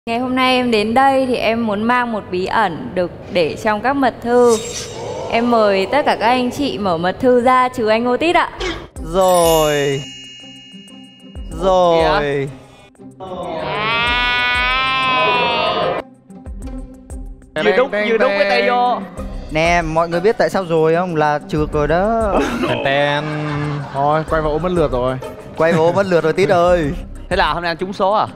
Ngày hôm nay em đến đây thì em muốn mang một bí ẩn được để trong các mật thư. Em mời tất cả các anh chị mở mật thư ra trừ anh Otis ạ. Rồi. Vừa đúng cái tay vô. Nè, mọi người biết tại sao rồi không? Là trượt rồi đó. Ten. Thôi, quay vào ôm mất lượt rồi. Quay vô mất lượt rồi Tít ơi. Thế là hôm nay anh trúng số à?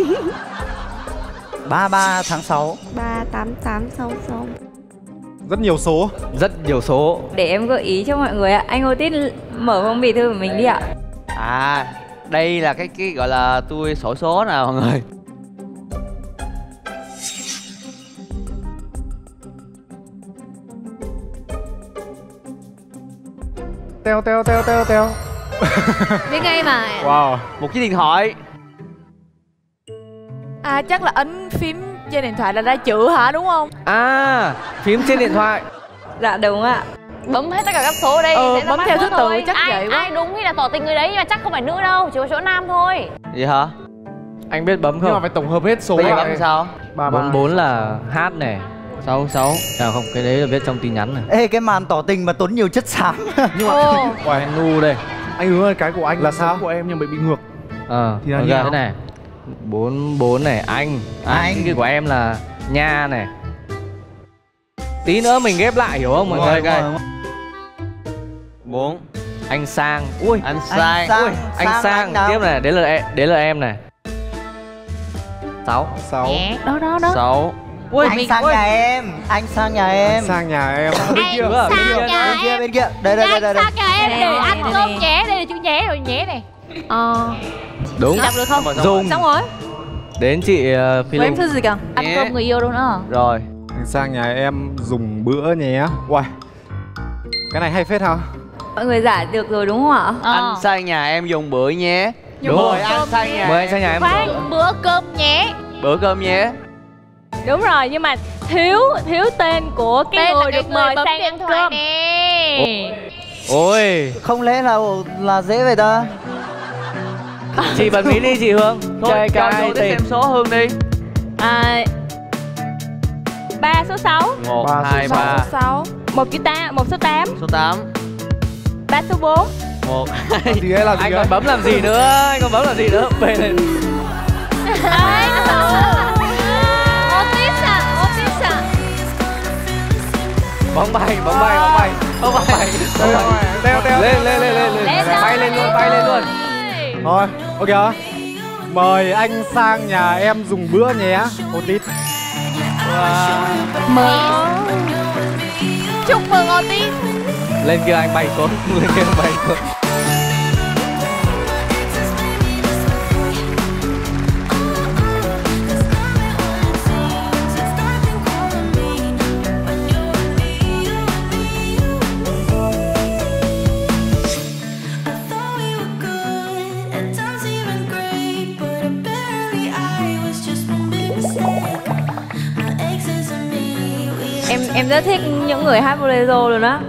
33 tháng 6. 38866. Rất nhiều số. Rất nhiều số. Để em gợi ý cho mọi người ạ. Anh Otis mở phong bì thư của mình đi ạ. À, đây là cái gọi là tôi sổ số nè mọi người. Teo. Biết ngay mà. Wow. Một chiếc điện thoại. À chắc là ấn phím trên điện thoại là ra chữ hả, đúng không? À, phím trên điện thoại. Dạ đúng ạ. Bấm hết tất cả các số ở đây. Bấm theo thứ tự chắc vậy quá. Ai đúng thì là tỏ tình người đấy, nhưng mà chắc không phải nữ đâu, chỉ có chỗ nam thôi. Vậy hả? Anh biết bấm Nhưng mà không? phải tổng hợp hết số. Bây giờ bấm sao? 44 là H này, 66. À không, cái đấy là viết trong tin nhắn này. Ê, cái màn tỏ tình mà tốn nhiều chất xám. Nhưng mà Uầy, nu đây. anh hướng ơi, cái của anh là sao? Của em nhưng bị ngược. Thì là như nào? Thế này. 44 này, anh. Cái của em là nha này. Tí nữa mình ghép lại hiểu không mọi người? Rồi. 4. Anh Sang. Ui, Anh Sang. anh Sang tiếp này, đấy là em này. 6. 6. Đó. 6. Ui, Anh sang nhà em. Anh sang nhà em. Sang nhà em. Anh sang nhà em. Bên kia. Đây. Anh sang nhà em để Đây, ăn đây, cơm đây. nhé. Đây là chữ nhé rồi, nhé này. Đúng. Đọc được không? Dung. Xong rồi. Đến chị Phi Của em Linh. thư gì kìa? Ăn cơm người yêu đâu nữa. Rồi. Anh sang nhà em dùng bữa nhé. Uầy. Cái này hay phết hả? Mọi người giải được rồi đúng không ạ? Anh sang nhà em dùng bữa nhé. Đúng rồi, anh sang nhà. mời anh sang nhà em. Khoan, bữa cơm nhé. Bữa cơm nhé. Đúng rồi, nhưng mà thiếu tên của cái Tên là người cái được mời bấm sang điện ăn thoại cơm. nè. Ôi, Không lẽ là dễ vậy ta? chị bật mí đi chị Hương. Thôi, cho ai vô xem số Hương đi. 3 số 6, 1, Ba số 2, 3. 6. 1 số 8, Số 8. 3 số 4. 1, Gì ấy là gì Anh ấy? còn bấm làm gì nữa? Anh còn bấm làm gì nữa? Về này. Otis à. Bóng bay. Teo. Lên. Bay lên luôn. Thôi, ok. Mời anh sang nhà em dùng bữa nhé. Otis. Chúc mừng Otis. Lên kia anh bay xuống. Em rất thích những người hát bolero luôn á.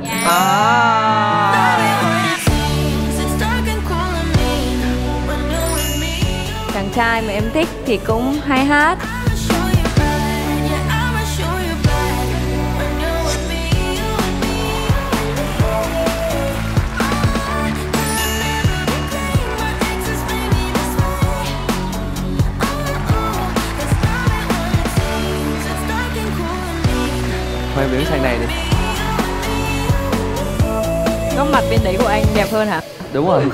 Chàng trai mà em thích thì cũng hay hát. Quay biển sang này đi. Góc mặt bên đấy của anh đẹp hơn hả? Đúng rồi.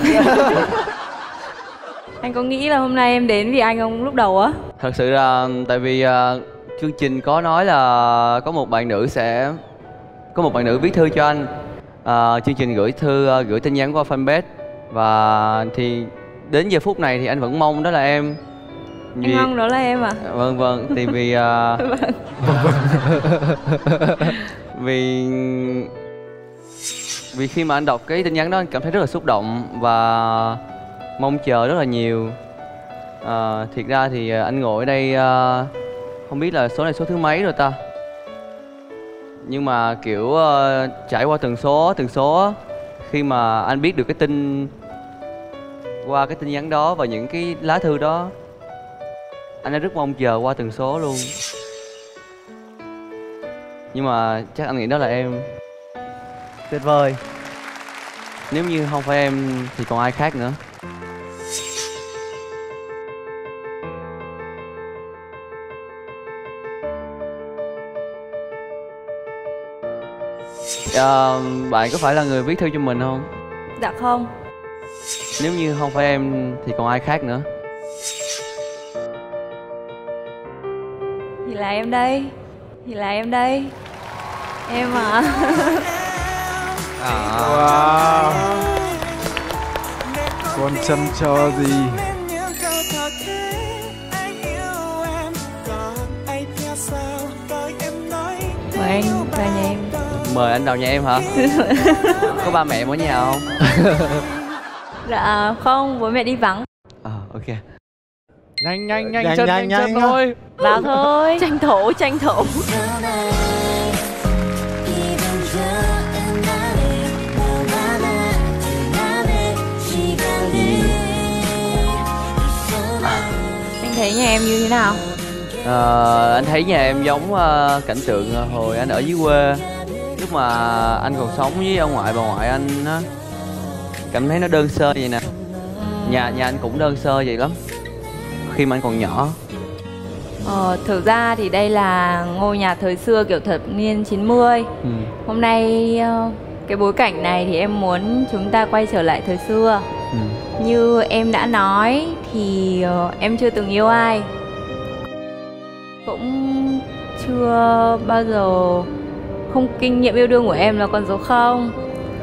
Anh có nghĩ là hôm nay em đến vì anh không lúc đầu á? Thật sự là tại vì chương trình có nói là có một bạn nữ viết thư cho anh. Chương trình gửi tin nhắn qua fanpage. Và thì đến giờ phút này thì anh vẫn mong đó là em. Anh mong đó là em à? Vâng, thì vì vì khi mà anh đọc cái tin nhắn đó anh cảm thấy rất là xúc động và mong chờ rất là nhiều. Thiệt ra thì anh ngồi ở đây không biết là số này số thứ mấy rồi ta. Nhưng mà kiểu trải qua từng số khi mà anh biết được cái tin qua cái tin nhắn đó và những cái lá thư đó Anh đã rất mong chờ qua từng số luôn. Nhưng mà chắc anh nghĩ đó là em. Tuyệt vời. Nếu như không phải em thì còn ai khác nữa. Bạn có phải là người viết thư cho mình không? Dạ không. Nếu như không phải em thì còn ai khác nữa? Thì là em đây. Thì là em đây. Em à. Wow. Con chăm cho gì? Mời anh vào nhà em. Mời anh vào nhà em hả? Có ba mẹ em ở nhà không? Dạ không, bố mẹ đi vắng. Ok. Nhanh nhanh Nhanh, nhanh chân nhanh, nhanh chân nhanh. thôi. Vào thôi. Tranh thủ, tranh thủ. Anh thấy nhà em như thế nào? Anh thấy nhà em giống cảnh tượng hồi anh ở dưới quê. Lúc mà anh còn sống với ông ngoại bà ngoại anh á. Cảm thấy nó đơn sơ vậy nè. Nhà anh cũng đơn sơ vậy lắm. Khi mà anh còn nhỏ. Thực ra thì đây là ngôi nhà thời xưa kiểu thập niên 90. Hôm nay cái bối cảnh này thì em muốn chúng ta quay trở lại thời xưa. Như em đã nói thì em chưa từng yêu ai. Cũng chưa bao giờ, không, kinh nghiệm yêu đương của em là con số 0.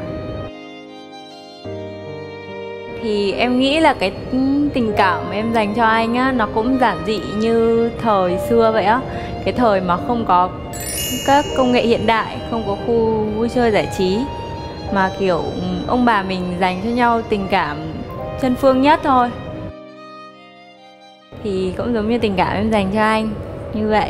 Thì em nghĩ là cái tình cảm em dành cho anh á, nó cũng giản dị như thời xưa vậy á. Cái thời mà không có các công nghệ hiện đại, không có khu vui chơi giải trí, mà kiểu ông bà mình dành cho nhau tình cảm chân phương nhất thôi. Thì cũng giống như tình cảm em dành cho anh như vậy.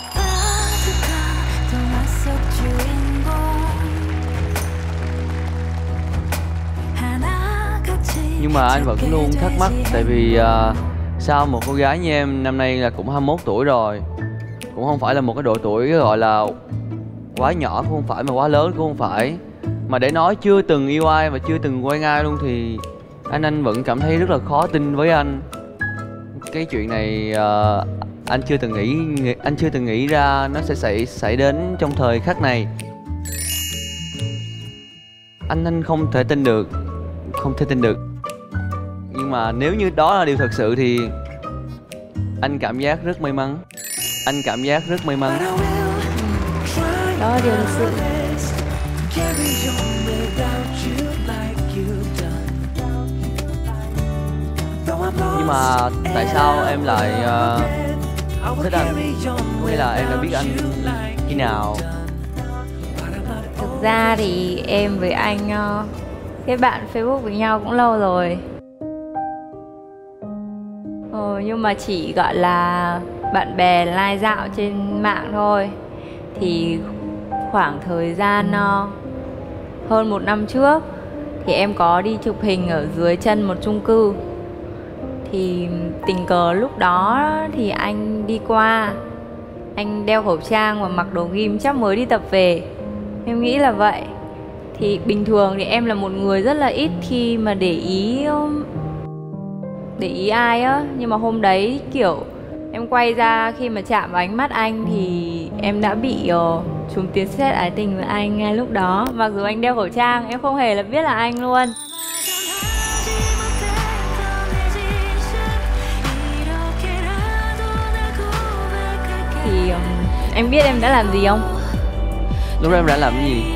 Nhưng mà anh vẫn luôn thắc mắc. Tại vì sao một cô gái như em năm nay là cũng 21 tuổi rồi, cũng không phải là một cái độ tuổi gọi là quá nhỏ cũng không phải, mà quá lớn cũng không phải, mà để nói chưa từng yêu ai và chưa từng quen ai luôn thì anh vẫn cảm thấy rất là khó tin với anh. Cái chuyện này anh chưa từng nghĩ ra nó sẽ xảy đến trong thời khắc này. Anh không thể tin được. Nhưng mà nếu như đó là điều thật sự thì anh cảm giác rất may mắn. Đó là điều thật sự. Nhưng mà tại sao em lại thích anh? Có nghĩa là em đã biết anh khi nào? Thực ra thì em với anh kết bạn Facebook với nhau cũng lâu rồi. Nhưng mà chỉ gọi là bạn bè lai dạo trên mạng thôi. Thì khoảng thời gian hơn 1 năm trước thì em có đi chụp hình ở dưới chân một chung cư. Thì tình cờ lúc đó thì anh đi qua, anh đeo khẩu trang và mặc đồ gym, chắc mới đi tập về. Em nghĩ là vậy. Thì bình thường thì em là một người rất là ít khi mà để ý ai á. Nhưng mà hôm đấy kiểu em quay ra, khi mà chạm vào ánh mắt anh thì em đã bị trúng tiếng sét ái tình với anh ngay lúc đó. Mặc dù anh đeo khẩu trang, em không hề là biết là anh luôn. Thì em biết em đã làm gì không? Lúc đó em đã làm cái gì?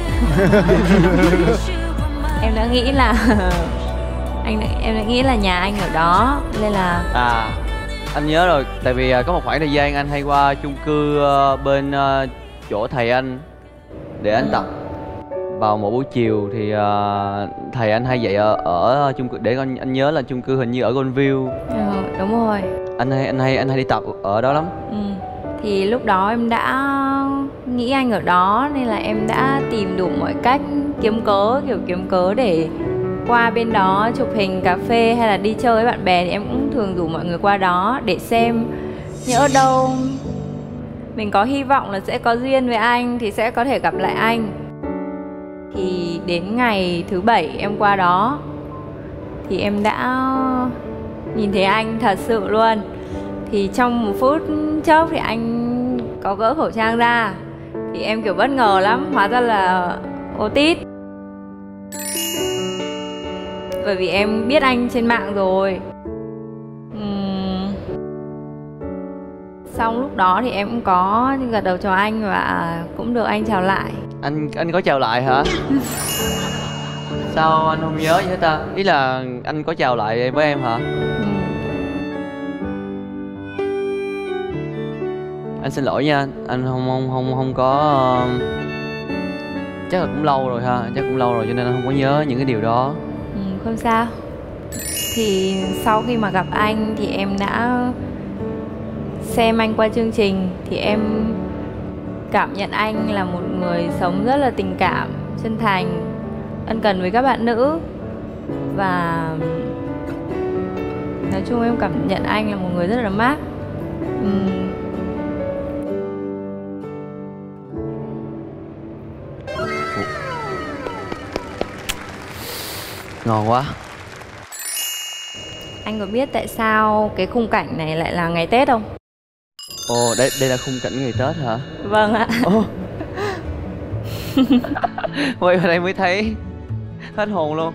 Em đã nghĩ là em đã nghĩ là nhà anh ở đó nên là anh nhớ rồi. Tại vì có một khoảng thời gian anh hay qua chung cư bên chỗ thầy anh để anh tập. Vào một buổi chiều thì thầy anh hay dạy ở chung cư, để anh nhớ là chung cư hình như ở Goldview. Đúng rồi. Anh hay đi tập ở đó lắm. Thì lúc đó em đã nghĩ anh ở đó nên là em đã tìm đủ mọi cách, kiếm cớ để qua bên đó chụp hình cà phê hay là đi chơi với bạn bè. Thì em cũng thường rủ mọi người qua đó để xem nhỡ đâu mình có hy vọng là sẽ có duyên với anh thì sẽ có thể gặp lại anh. Thì đến ngày thứ 7 em qua đó thì em đã nhìn thấy anh thật sự luôn. Thì trong một phút chốc thì anh có gỡ khẩu trang ra. Thì em kiểu bất ngờ lắm, hóa ra là Otis. Bởi vì em biết anh trên mạng rồi. Xong lúc đó thì em cũng có gật đầu chào anh và cũng được anh chào lại. Anh có chào lại hả? Sao anh không nhớ vậy ta? Ý là anh có chào lại với em hả? Anh xin lỗi nha, anh không có chắc là cũng lâu rồi ha, chắc cũng lâu rồi cho nên anh không có nhớ những cái điều đó. Không sao. Thì sau khi mà gặp anh thì em đã xem anh qua chương trình thì em cảm nhận anh là một người sống rất là tình cảm, chân thành, ân cần với các bạn nữ. Và nói chung em cảm nhận anh là một người rất là mát. Ngon quá. Anh có biết tại sao cái khung cảnh này lại là ngày Tết không? Ồ, đây là khung cảnh ngày Tết hả? Vâng ạ. Ồ. Quay vào đây mới thấy hết hồn luôn.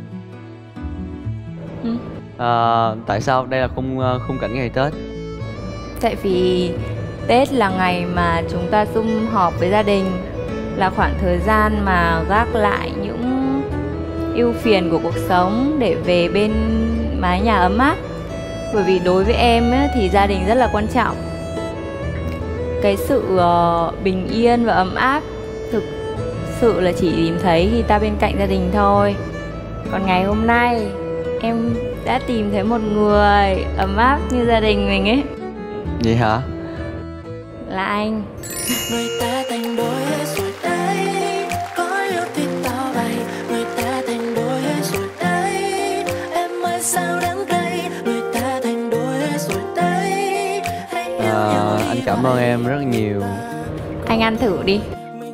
Tại sao đây là khung cảnh ngày Tết? Tại vì Tết là ngày mà chúng ta sum họp với gia đình, là khoảng thời gian mà gác lại những ưu phiền của cuộc sống để về bên mái nhà ấm áp. Bởi vì đối với em ấy, thì gia đình rất là quan trọng. Cái sự bình yên và ấm áp thực sự là chỉ tìm thấy khi ta bên cạnh gia đình thôi. Còn ngày hôm nay em đã tìm thấy một người ấm áp như gia đình mình ấy. Vậy hả? Là anh. Người ta thành đôi rồi đấy, có yêu thì tao bày. Người ta thành đôi rồi đấy, em ơi sao đáng gây. Người ta thành đôi rồi đấy. Anh cảm ơn em rất nhiều. Anh ăn thử đi.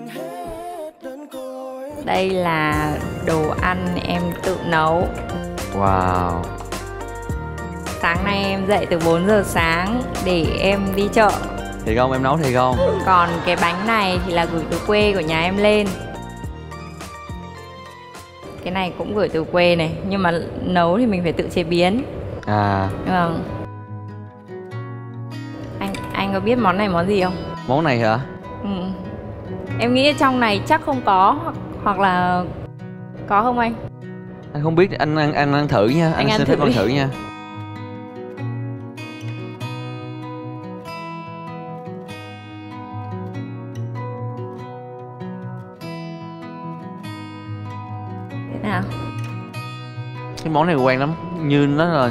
Đây là đồ ăn em tự nấu. Wow. Sáng nay em dậy từ 4 giờ sáng để em đi chợ. Thiệt không? Em nấu thiệt không? Còn cái bánh này thì là gửi từ quê của nhà em lên. Cái này cũng gửi từ quê này, nhưng mà nấu thì mình phải tự chế biến. Vâng. Anh có biết món này món gì không? Món này hả? Em nghĩ trong này chắc không có, hoặc là có không anh? Anh không biết, anh ăn thử nha. Anh xin phép ăn thử nha. Thế nào? Cái món này quen lắm, như nó là...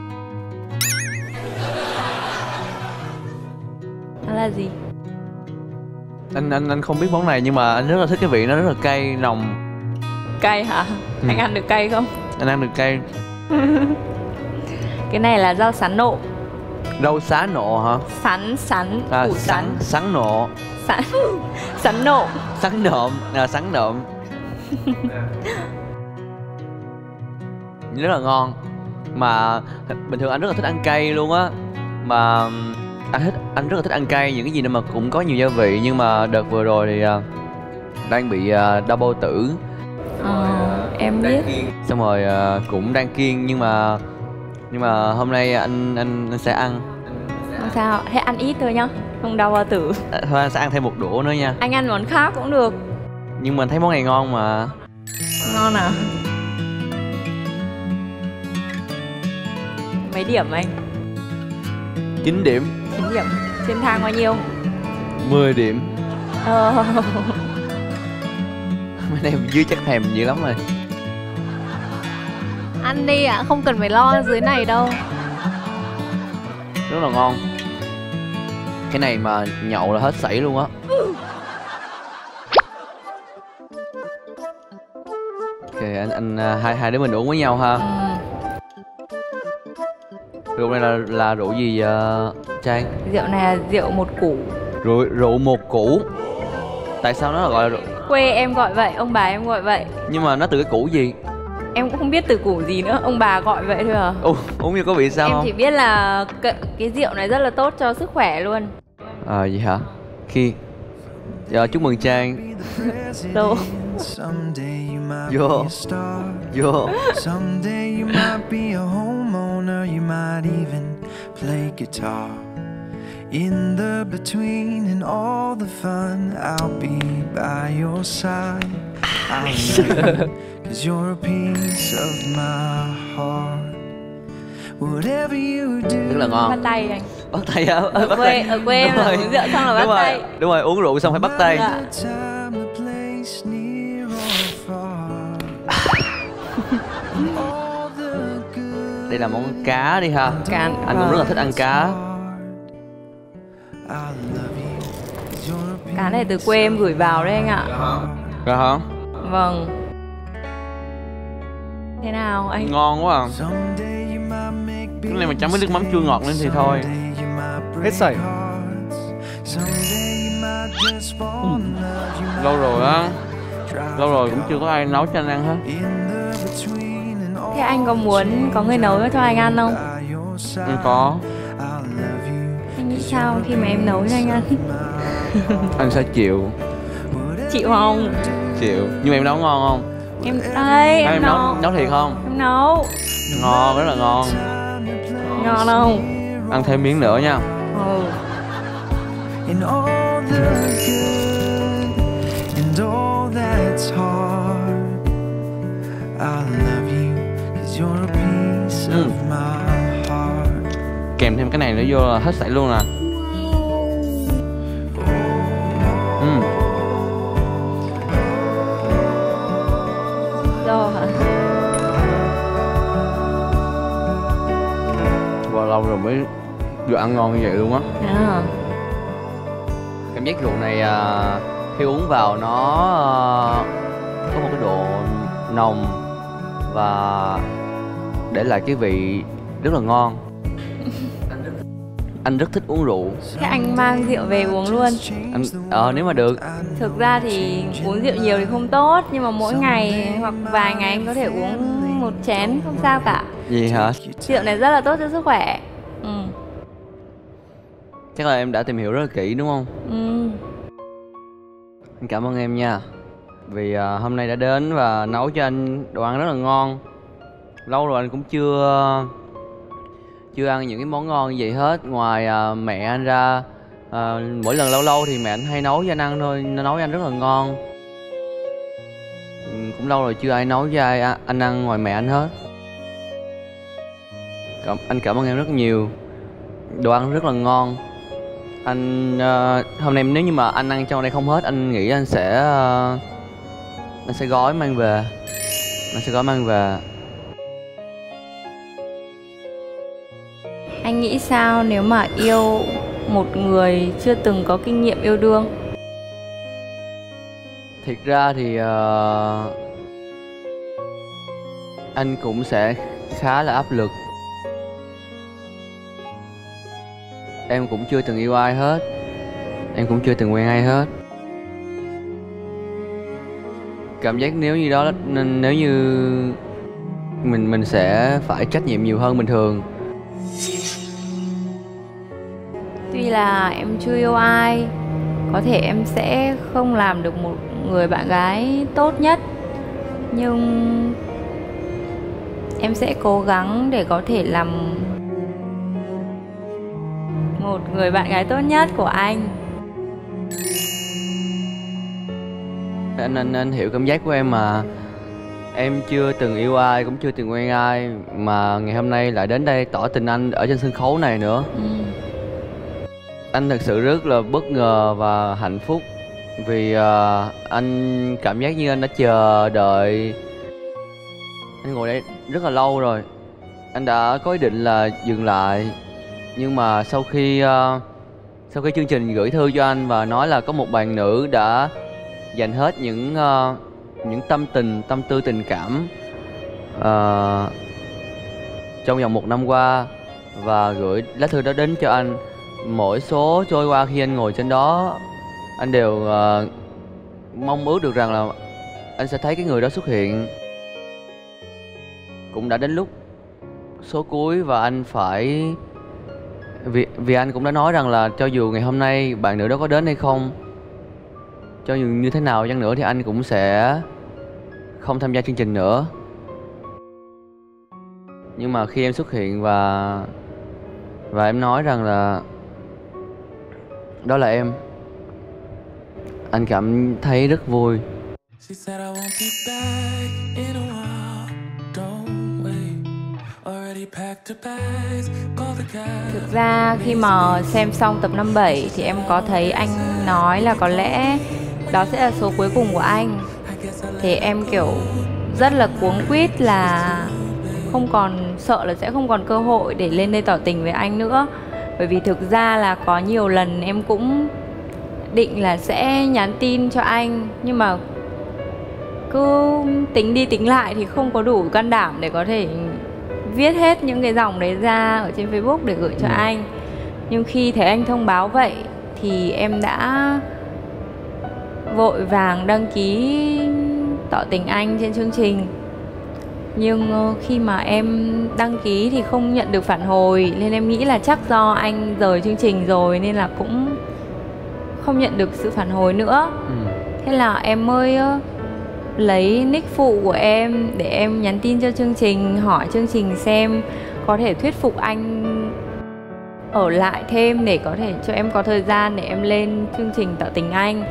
Nó là gì? Anh không biết món này nhưng mà anh rất là thích cái vị nó rất là cay, nồng. Cay hả? Anh ăn được cay không? Anh ăn được cay. Cái này là rau sắn nộm. Rau xá nộ hả? Sắn củ sắn. Sắn nộ. Sắn nộm. Sắn nộm, sắn nộm. Rất là ngon. Mà bình thường anh rất là thích ăn cay luôn á. Mà anh rất là thích ăn cay, những cái gì mà cũng có nhiều gia vị. Nhưng mà đợt vừa rồi thì đang bị đau bao tử. Em biết. Xong rồi cũng đang kiêng nhưng mà hôm nay anh sẽ ăn. Không sao, thế ăn ít thôi nhá, không đau bao tử. Thôi anh sẽ ăn thêm một đũa nữa nha. Anh ăn món khác cũng được. Nhưng mà thấy món này ngon mà. Ngon à? Mấy điểm anh? 9 điểm. 9 điểm. Trên thang bao nhiêu? 10 điểm. Mấy em dưới chắc thèm dữ lắm rồi. Ăn đi ạ, không cần phải lo dưới này đâu. Rất là ngon. Cái này mà nhậu là hết sảy luôn á. Ok, anh hai đứa mình uống với nhau ha. Rượu này là rượu gì Trang? Rượu này là rượu một củ. Rượu một củ. Tại sao nó là gọi là rượu? Quê em gọi vậy, ông bà em gọi vậy. Nhưng mà nó từ cái củ gì? Em cũng không biết từ củ gì nữa, ông bà gọi vậy thôi à. Uống như có vị sao Em không? chỉ biết là cái rượu này rất là tốt cho sức khỏe luôn. Vậy hả? Chúc mừng Trang. Đâu? Vô. Vô. Someday you might be a homeowner, you might even play guitar. In the between and all the fun, I'll be by your side. I'll love you, 'cause you're a piece of my heart. Whatever you do. Rất là ngon. Bắt tay anh. Bắt tay á? Ở quê em là uống rượu xong là bắt tay. Đúng rồi, uống rượu xong phải bắt tay. Dạ. Đây là món cá đi ha. Anh cũng rất là thích ăn cá. Cá này từ quê em gửi vào đấy anh ạ. Rồi hả? Vâng. Thế nào anh? Ngon quá à. Cái này mà chấm với nước mắm chua ngọt lên thì thôi. Hết sảy. Lâu rồi á. Lâu rồi cũng chưa có ai nấu cho anh ăn hết. Thế anh có muốn có người nấu cho anh ăn không? Anh có. Anh nghĩ sao khi mà em nấu cho anh ăn? Anh sẽ chịu. Chịu không? Chịu. Nhưng mà em nấu ngon không? Em đây, em nấu thiệt không? Em nấu. Ngon, rất là ngon. Ngon không? Ăn thêm miếng nữa nha. In all the good and all that's hard, I love you 'cause you're a piece of my heart. Kèm thêm cái này nữa vô là hết sảy luôn nè. Rồi hả? Wow, lâu rồi mới được ăn ngon như vậy luôn á. Cảm giác rượu này khi uống vào nó có một cái độ nồng và để lại cái vị rất là ngon. Anh rất thích uống rượu. Thế anh mang rượu về uống luôn. Nếu mà được. Thực ra thì uống rượu nhiều thì không tốt, nhưng mà mỗi ngày hoặc vài ngày anh có thể uống một chén không sao cả. Gì hả? Rượu này rất là tốt cho sức khỏe. Chắc là em đã tìm hiểu rất là kỹ đúng không? Anh cảm ơn em nha. Vì hôm nay đã đến và nấu cho anh đồ ăn rất là ngon. Lâu rồi anh cũng chưa ăn những cái món ngon như vậy hết. Ngoài mẹ anh ra, mỗi lần lâu lâu thì mẹ anh hay nấu cho anh ăn thôi. Nó nấu cho anh rất là ngon. Cũng lâu rồi chưa ai nấu cho anh ăn ngoài mẹ anh hết. Anh cảm ơn em rất nhiều. Đồ ăn rất là ngon. Anh hôm nay nếu như mà anh ăn trong đây không hết, anh nghĩ anh sẽ gói mang về. Anh sẽ gói mang về. Anh nghĩ sao nếu mà yêu một người chưa từng có kinh nghiệm yêu đương? Thiệt ra thì anh cũng sẽ khá là áp lực. Em cũng chưa từng yêu ai hết. Em cũng chưa từng quen ai hết. Cảm giác nếu như đó nên nếu như mình sẽ phải trách nhiệm nhiều hơn bình thường. Tuy là em chưa yêu ai, có thể em sẽ không làm được một người bạn gái tốt nhất, nhưng em sẽ cố gắng để có thể làm một người bạn gái tốt nhất của anh. Anh hiểu cảm giác của em mà. Em chưa từng yêu ai, cũng chưa từng quen ai, mà ngày hôm nay lại đến đây tỏ tình anh ở trên sân khấu này nữa. Anh thật sự rất là bất ngờ và hạnh phúc. Vì anh cảm giác như anh đã chờ đợi. Anh ngồi đây rất là lâu rồi. Anh đã có ý định là dừng lại. Nhưng mà sau khi chương trình gửi thư cho anh và nói là có một bạn nữ đã dành hết những tâm tư tình cảm trong vòng 1 năm qua và gửi lá thư đó đến cho anh. Mỗi số trôi qua khi anh ngồi trên đó, anh đều mong ước được rằng là anh sẽ thấy cái người đó xuất hiện. Cũng đã đến lúc số cuối và anh phải vì anh cũng đã nói rằng là cho dù ngày hôm nay bạn nữ đó có đến hay không, cho dù như thế nào chăng nữa thì anh cũng sẽ không tham gia chương trình nữa. Nhưng mà khi em xuất hiện và em nói rằng là đó là em, anh cảm thấy rất vui. Thực ra khi mà xem xong tập 57 thì em có thấy anh nói là có lẽ đó sẽ là số cuối cùng của anh. Thì em kiểu rất là cuống quýt là không còn, sợ là sẽ không còn cơ hội để lên đây tỏ tình với anh nữa. Bởi vì thực ra là có nhiều lần em cũng định là sẽ nhắn tin cho anh, nhưng mà cứ tính đi tính lại thì không có đủ can đảm để có thể viết hết những cái dòng đấy ra ở trên Facebook để gửi cho anh. Nhưng khi thấy anh thông báo vậy thì em đã vội vàng đăng ký tỏ tình anh trên chương trình. Nhưng khi mà em đăng ký thì không nhận được phản hồi, nên em nghĩ là chắc do anh rời chương trình rồi nên là cũng không nhận được sự phản hồi nữa. Thế là em mới lấy nick phụ của em để em nhắn tin cho chương trình, hỏi chương trình xem có thể thuyết phục anh ở lại thêm để có thể cho em có thời gian để em lên chương trình tỏ tình anh.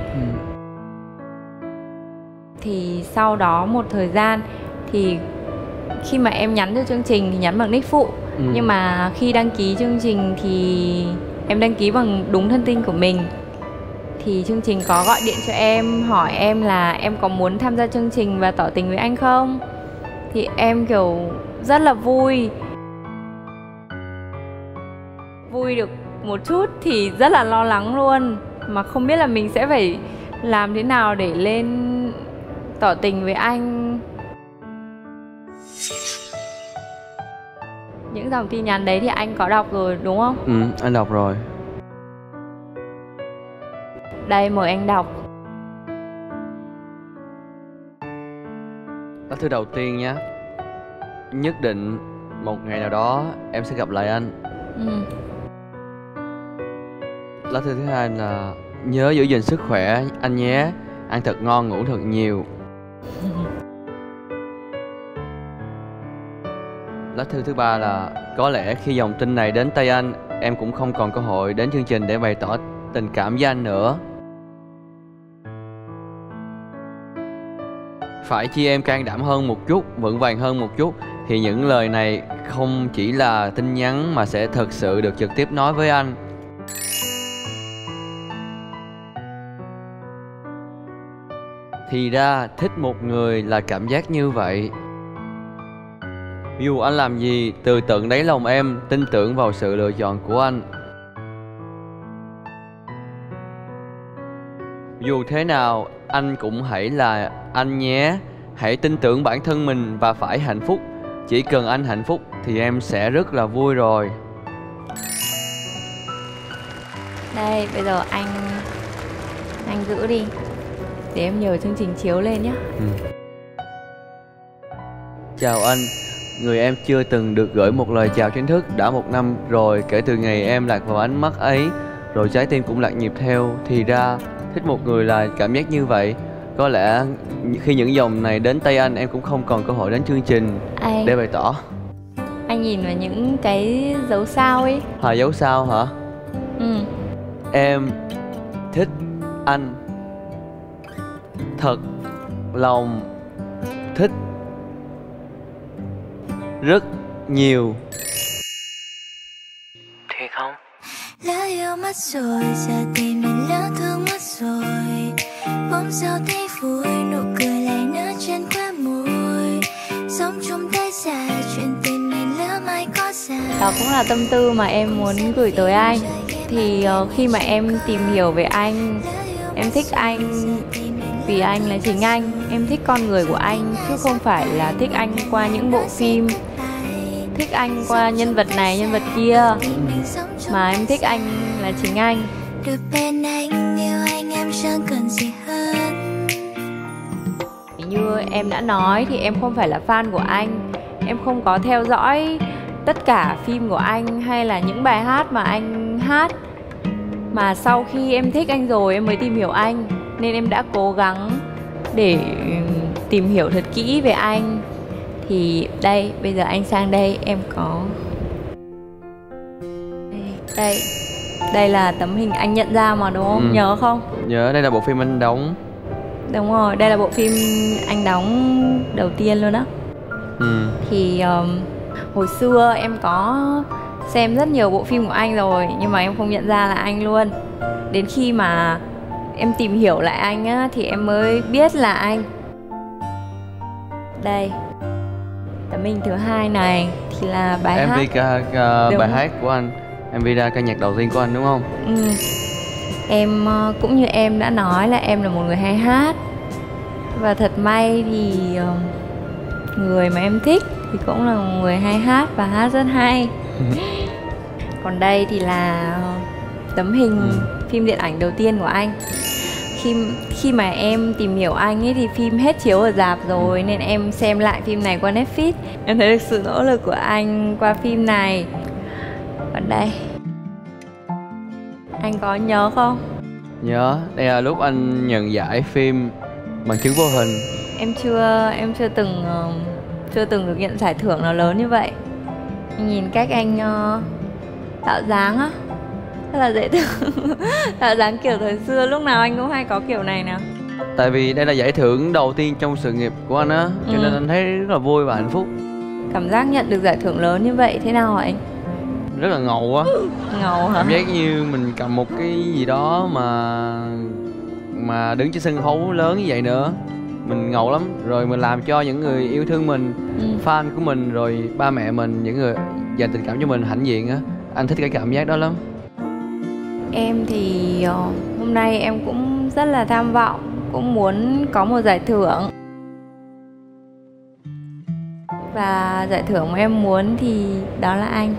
Thì sau đó một thời gian thì khi mà em nhắn cho chương trình thì nhắn bằng nick phụ. Nhưng mà khi đăng ký chương trình thì em đăng ký bằng đúng thân tin của mình. Thì chương trình có gọi điện cho em, hỏi em là em có muốn tham gia chương trình và tỏ tình với anh không. Thì em kiểu rất là vui. Vui được một chút thì rất là lo lắng luôn. Mà không biết là mình sẽ phải làm thế nào để lên tỏ tình với anh. Những dòng tin nhắn đấy thì anh có đọc rồi đúng không? Anh đọc rồi. Đây, mời anh đọc. Lá thư đầu tiên nhé. Nhất định một ngày nào đó em sẽ gặp lại anh. Lá thư thứ hai là nhớ giữ gìn sức khỏe anh nhé, ăn thật ngon, ngủ thật nhiều. Lá thư thứ ba là có lẽ khi dòng tin này đến tay anh, em cũng không còn cơ hội đến chương trình để bày tỏ tình cảm với anh nữa. Phải chi em can đảm hơn một chút, vững vàng hơn một chút thì những lời này không chỉ là tin nhắn mà sẽ thực sự được trực tiếp nói với anh. Thì ra thích một người là cảm giác như vậy. Dù anh làm gì, từ tận đáy lòng em tin tưởng vào sự lựa chọn của anh. Dù thế nào, anh cũng hãy là anh nhé. Hãy tin tưởng bản thân mình và phải hạnh phúc. Chỉ cần anh hạnh phúc thì em sẽ rất là vui rồi. Đây, bây giờ anh giữ đi để em nhờ chương trình chiếu lên nhé. Chào anh. Người em chưa từng được gửi một lời chào chính thức đã 1 năm rồi kể từ ngày em lạc vào ánh mắt ấy, rồi trái tim cũng lạc nhịp theo. Thì ra thích một người là cảm giác như vậy. Có lẽ khi những dòng này đến tay anh, em cũng không còn cơ hội đến chương trình để bày tỏ. Anh nhìn vào những cái dấu sao ấy. Dấu sao hả? Em thích anh thật lòng thích rất nhiều. Thiệt không? Lỡ yêu mất rồi, giờ thì mình lỡ thương mất rồi. Bỗng sao thấy vui, nụ cười lại nở trên khóe môi. Sống chung tay xa, chuyện tình mình lỡ mai có xa. Đó cũng là tâm tư mà em muốn gửi tới anh. Thì khi mà em tìm hiểu về anh, em thích anh vì anh là chính anh. Em thích con người của anh chứ không phải là thích anh qua những bộ phim. thích anh qua nhân vật này, nhân vật kia, mà em thích anh là chính anh. Được bên anh, yêu anh em chẳng cần gì hơn. Như em đã nói thì em không phải là fan của anh. Em không có theo dõi tất cả phim của anh hay là những bài hát mà anh hát. Mà sau khi em thích anh rồi em mới tìm hiểu anh. Nên em đã cố gắng để tìm hiểu thật kỹ về anh. Thì đây, bây giờ anh sang đây em có đây là tấm hình anh nhận ra mà đúng không? Nhớ không? Nhớ, đây là bộ phim anh đóng. Đúng rồi, đây là bộ phim anh đóng đầu tiên luôn á. Thì hồi xưa em có xem rất nhiều bộ phim của anh rồi, nhưng mà em không nhận ra là anh luôn. Đến khi mà em tìm hiểu lại anh á, thì em mới biết là anh. Đây, tấm hình thứ hai này thì là bài hát. Bài hát của anh, MV ra ca nhạc đầu tiên của anh đúng không? Em cũng như em đã nói là em là một người hay hát. Và thật may thì người mà em thích thì cũng là một người hay hát và hát rất hay. Còn đây thì là tấm hình phim điện ảnh đầu tiên của anh. Khi mà em tìm hiểu anh ấy thì phim hết chiếu ở rạp rồi, nên em xem lại phim này qua Netflix. Em thấy được sự nỗ lực của anh qua phim này. Còn đây, anh có nhớ không? Nhớ, đây là lúc anh nhận giải phim Bằng chứng vô hình. Em chưa từng được nhận giải thưởng nào lớn như vậy. Anh nhìn cách anh tạo dáng á, rất là dễ thương. Tạo dáng kiểu thời xưa, lúc nào anh cũng hay có kiểu này nè. Tại vì đây là giải thưởng đầu tiên trong sự nghiệp của anh á, cho nên anh thấy rất là vui và hạnh phúc. Cảm giác nhận được giải thưởng lớn như vậy thế nào hả anh? Rất là ngầu á. Ngầu hả? Cảm giác như mình cầm một cái gì đó mà đứng trên sân khấu lớn như vậy nữa. Mình ngầu lắm. Rồi mình làm cho những người yêu thương mình, fan của mình, rồi ba mẹ mình, những người dành tình cảm cho mình hãnh diện á. Anh thích cái cảm giác đó lắm. Em thì hôm nay em cũng rất là tham vọng, cũng muốn có một giải thưởng. Và giải thưởng mà em muốn thì đó là anh.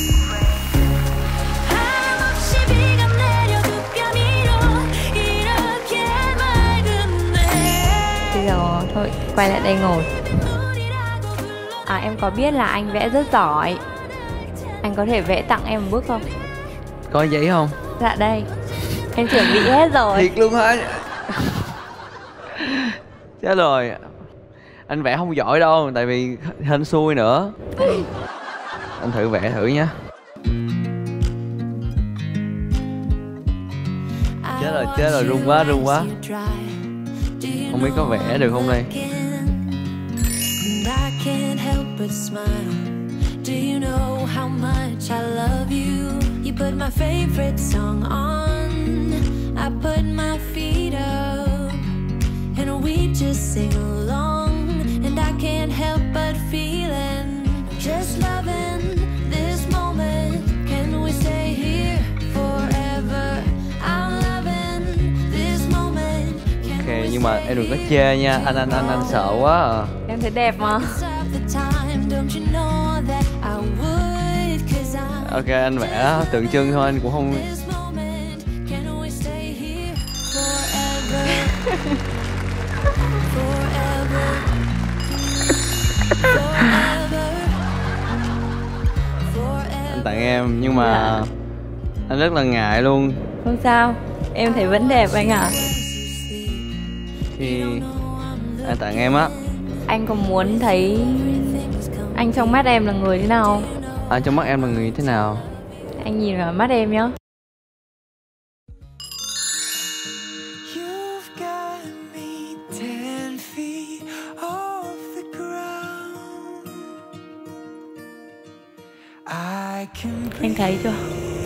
Bây giờ thôi, quay lại đây ngồi. Em có biết là anh vẽ rất giỏi. Anh có thể vẽ tặng em một bức không? Có giấy không? Dạ đây, em chuẩn bị hết rồi. Thiệt luôn hả? Chết rồi. Anh vẽ không giỏi đâu, tại vì hên xui nữa. Anh thử vẽ thử nhé. Chết rồi, run quá. Không biết có vẽ được không đây? Do you know how much I love you? You put my favorite song on, I put my feet up, and we just sing along, and I can't help but feeling, just loving this moment. Can we stay here forever? I'm loving this moment. Ok, nhưng mà em đừng có chê nha, anh sợ quá à. Em thấy đẹp mà. Ok, anh vẽ tượng trưng thôi, anh cũng không... Anh tặng em, nhưng mà anh rất là ngại luôn. Không sao, em thấy vẫn đẹp anh ạ. Thì anh tặng em á. Anh có muốn thấy anh trong mắt em là người thế nào không? Anh trong mắt em là người thế nào? Anh nhìn vào mắt em nhé. Anh thấy chưa?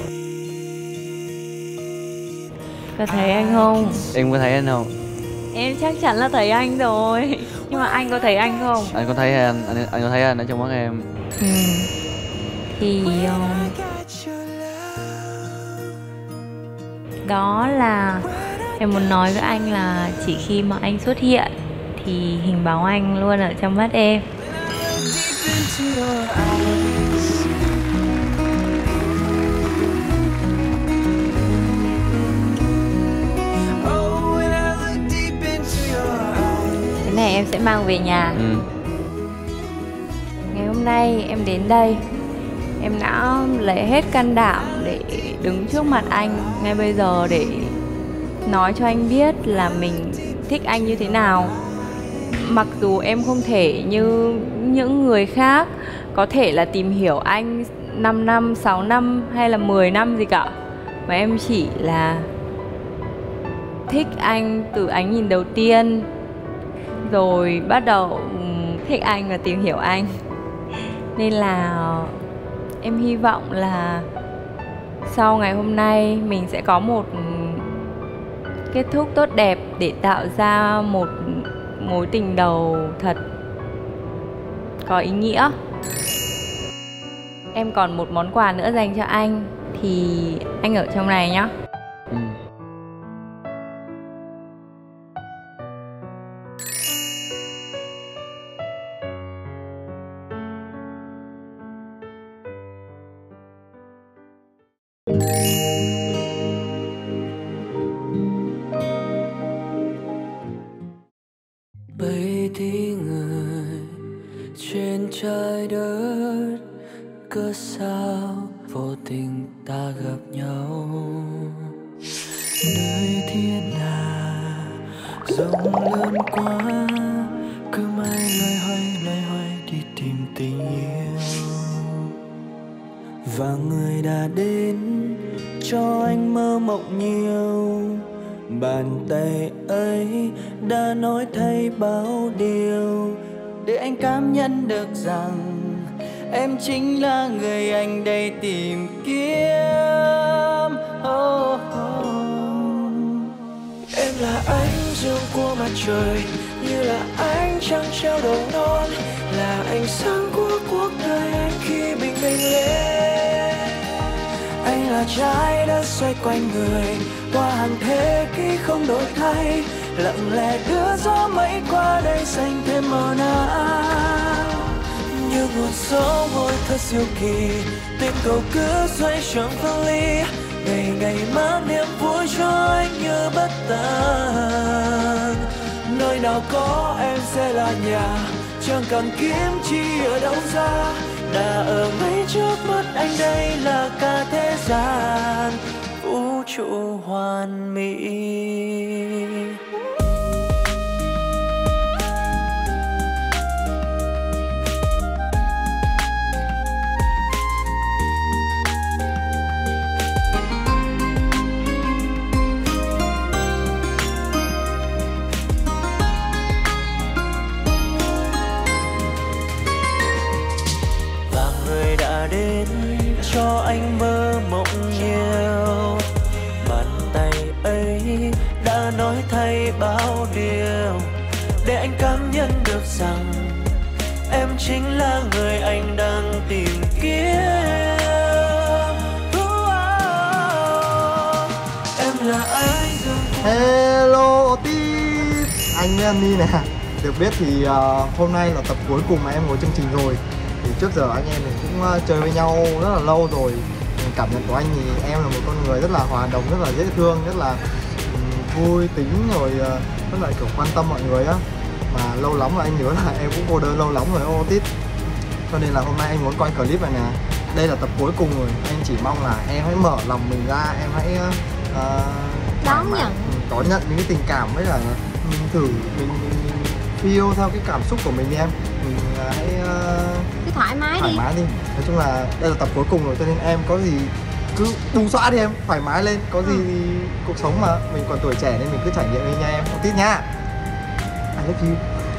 Có thấy anh không? Em có thấy anh không? Em chắc chắn là thấy anh rồi. Nhưng mà anh có thấy anh không? Anh có thấy anh có thấy anh ở trong mắt em. Thì đó là em muốn nói với anh là chỉ khi mà anh xuất hiện thì hình bóng anh luôn ở trong mắt em. into your eyes. Oh, when I look deep into your eyes. Cái này em sẽ mang về nhà. Ngày hôm nay em đến đây, em đã lấy hết can đảm để đứng trước mặt anh ngay bây giờ để nói cho anh biết là mình thích anh như thế nào. Mặc dù em không thể như những người khác có thể là tìm hiểu anh 5 năm, 6 năm hay là 10 năm gì cả, mà em chỉ là thích anh từ ánh nhìn đầu tiên, rồi bắt đầu thích anh và tìm hiểu anh. Nên là em hy vọng là sau ngày hôm nay mình sẽ có một kết thúc tốt đẹp để tạo ra một mối tình đầu thật có ý nghĩa. Em còn một món quà nữa dành cho anh, thì anh ở trong này nhá. Vậy thì người trên trái đất, cớ sao vô tình ta gặp nhau nơi thiên hà rộng lớn quá, cứ mãi loay hoay đi tìm tình yêu. Và người đã đến cho anh mơ mộng nhiều, bàn tay ấy đã nói thay bao điều để anh cảm nhận được rằng em chính là người anh đây tìm kiếm. Em là ánh dương của mặt trời, như là ánh trăng treo đầu non, là ánh sáng của cuộc đời anh khi bình minh lên. Anh là trái đất xoay quanh người qua hàng thế kỷ không đổi thay, lặng lẽ đưa gió mây qua đây xanh thêm màu áo. Như nguồn sống hồi thật diệu kỳ, tình cầu cứ xoay tròn phân ly, ngày ngày mang niềm vui cho anh như bất tận. Nơi nào có em sẽ là nhà, chẳng cần kiếm chi ở đâu xa, đã ở ngay trước mắt anh đây là cả thế gian vũ trụ hoàn mỹ. Đến cho anh mơ mộng nhiều, bàn tay ấy đã nói thay bao điều để anh cảm nhận được rằng em chính là người anh đang tìm kiếm. Em là anh. Hello Otis, anh Ni nè. Được biết thì hôm nay là tập cuối cùng mà em ngồi chương trình rồi. Thì trước giờ anh em mình cũng chơi với nhau rất là lâu rồi. Cảm nhận của anh thì em là một con người rất là hòa đồng, rất là dễ thương, rất là vui tính, rồi rất là kiểu quan tâm mọi người á. Mà lâu lắm rồi anh nhớ là em cũng cô đơn lâu lắm rồi Otis. Cho nên là hôm nay anh muốn quay clip này nè. Đây là tập cuối cùng rồi, anh chỉ mong là em hãy mở lòng mình ra, em hãy đón nhận, đón nhận những cái tình cảm, với là mình thử mình feel theo cái cảm xúc của mình đi em. Mình hãy cứ thoải mái đi. Nói chung là đây là tập cuối cùng rồi, cho nên em có gì cứ bùng xõa đi em, thoải mái lên. Có gì thì cuộc sống mà, mình còn tuổi trẻ nên mình cứ trải nghiệm đi nha em. Otis nha, I love you.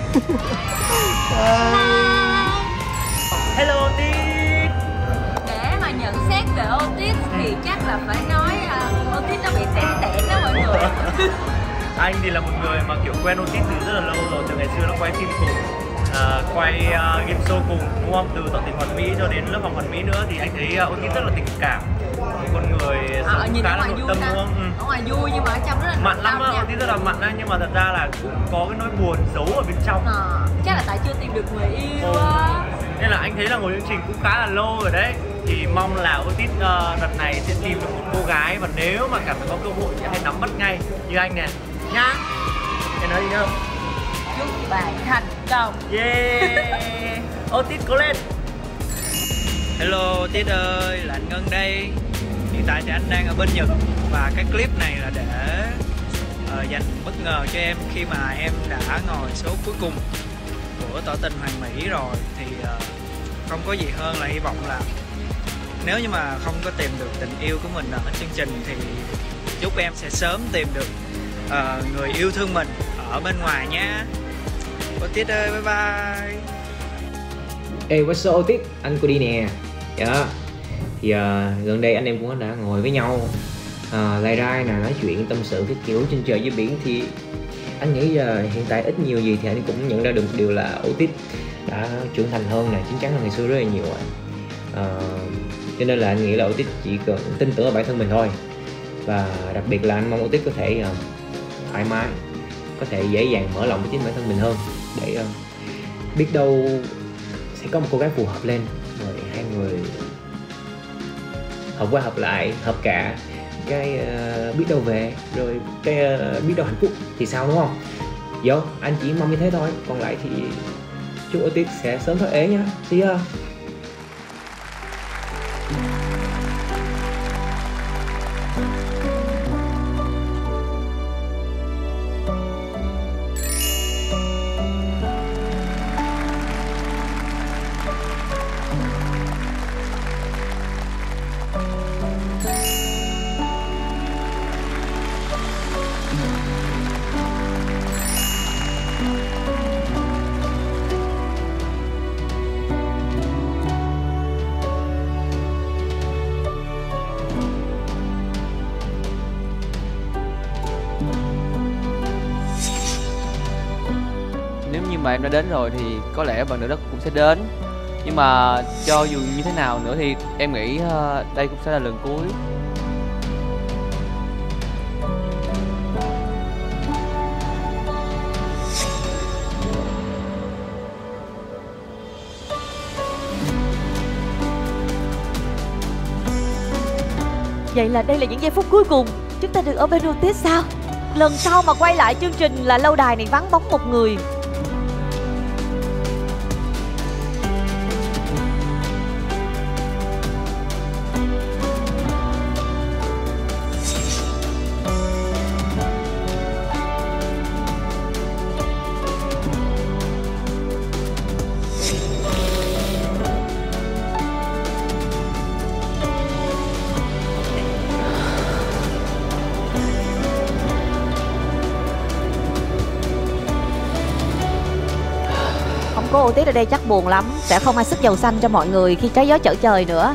Hello Otis. Để mà nhận xét về Otis thì chắc là phải nói Otis nó bị tẹn đó mọi người. Anh thì là một người mà kiểu quen Otis từ rất là lâu rồi, từ ngày xưa nó quay phim cùng, quay game show cùng, đúng không? Từ Tận Tình Hoàn Mỹ cho đến Lớp Học Hoàn Mỹ nữa thì anh thấy Otis rất là tình cảm, một con người sống khá là nội tâm, đúng không? Ở ngoài vui nhưng mà ở trong rất là mặn lắm á, Otis rất là mặn á, nhưng mà thật ra là cũng có cái nỗi buồn giấu ở bên trong. Chắc là tại chưa tìm được người yêu á. nên là anh thấy là ngồi chương trình cũng khá là lâu rồi đấy. Thì mong là Otis đợt này sẽ tìm được một cô gái, và nếu mà cảm thấy có cơ hội thì hãy nắm bắt ngay như anh nè nhá. Em nói gì không? Chúc bạn thành công. Yeah. Otis cố lên. Hello Otis ơi, là anh Ngân đây. Hiện tại thì anh đang ở bên Nhật, và cái clip này là để dành bất ngờ cho em khi mà em đã ngồi số cuối cùng của tỏ tình Hoàng Mỹ rồi. Thì không có gì hơn là hy vọng là nếu như mà không có tìm được tình yêu của mình ở chương trình thì chúc em sẽ sớm tìm được người yêu thương mình ở bên ngoài nhé. Otis ơi, bye bye. Ê, what's up Otis? Anh cô đi nè. Dạ. Thì gần đây anh em cũng đã ngồi với nhau, lai rai là nói chuyện tâm sự cái kiểu trên trời dưới biển. Thì anh nghĩ là hiện tại ít nhiều gì thì anh cũng nhận ra được một điều là Otis đã trưởng thành hơn này, chín chắn hơn ngày xưa rất là nhiều rồi. Cho nên là anh nghĩ là Otis chỉ cần tin tưởng vào bản thân mình thôi. Và đặc biệt là anh mong Otis có thể thoải mái, có thể dễ dàng mở lòng với chính bản thân mình hơn, để biết đâu sẽ có một cô gái phù hợp lên, rồi hai người hợp qua hợp lại, hợp cả, cái biết đâu về, rồi cái biết đâu hạnh phúc thì sao, đúng không? Vô, anh chỉ mong như thế thôi. Còn lại thì chúc Otis sẽ sớm thoát ế nhá. See ya. Nếu như mà em đã đến rồi thì có lẽ bạn nữ đó cũng sẽ đến. Nhưng mà cho dù như thế nào nữa thì em nghĩ đây cũng sẽ là lần cuối. Vậy là đây là những giây phút cuối cùng chúng ta được ở bên Otis sao? Lần sau mà quay lại chương trình là lâu đài này vắng bóng một người. Có Otis ở đây chắc buồn lắm, sẽ không ai sức dầu xanh cho mọi người khi trái gió chở trời nữa.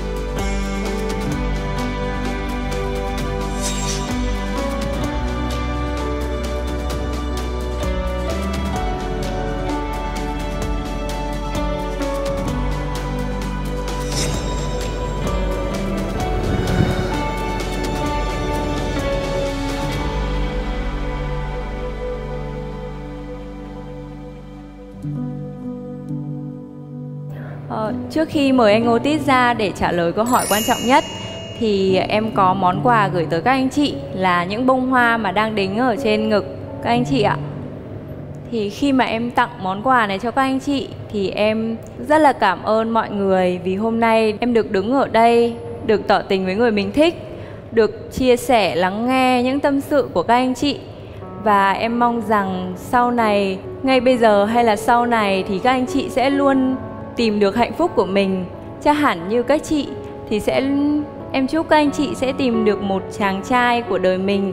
Trước khi mời anh Otis ra để trả lời câu hỏi quan trọng nhất thì em có món quà gửi tới các anh chị là những bông hoa mà đang đính ở trên ngực các anh chị ạ. Thì khi mà em tặng món quà này cho các anh chị thì em rất là cảm ơn mọi người vì hôm nay em được đứng ở đây, được tỏ tình với người mình thích, được chia sẻ lắng nghe những tâm sự của các anh chị. Và em mong rằng sau này, ngay bây giờ hay là sau này thì các anh chị sẽ luôn tìm được hạnh phúc của mình. Chắc hẳn như các chị thì em chúc các anh chị sẽ tìm được một chàng trai của đời mình.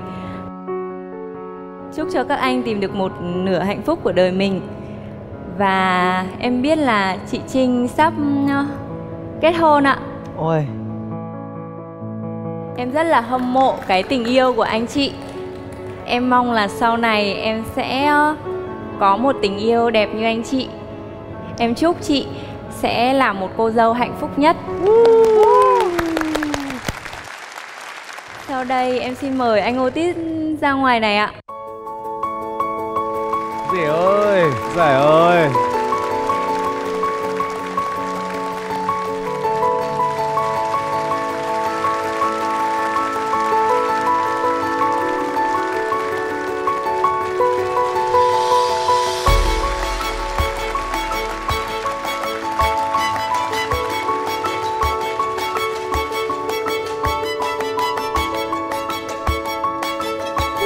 Chúc cho các anh tìm được một nửa hạnh phúc của đời mình. Và em biết là chị Trinh sắp kết hôn ạ. Ôi, em rất là hâm mộ cái tình yêu của anh chị. Em mong là sau này em sẽ có một tình yêu đẹp như anh chị. Em chúc chị sẽ là một cô dâu hạnh phúc nhất. Sau đây em xin mời anh Otis ra ngoài này ạ. Dì ơi, Giải ơi.